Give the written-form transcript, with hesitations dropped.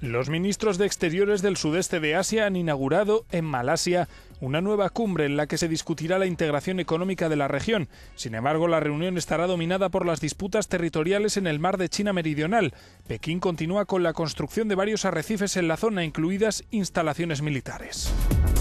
Los ministros de Exteriores del sudeste de Asia han inaugurado en Malasia una nueva cumbre en la que se discutirá la integración económica de la región. Sin embargo, la reunión estará dominada por las disputas territoriales en el mar de China Meridional. Pekín continúa con la construcción de varios arrecifes en la zona, incluidas instalaciones militares.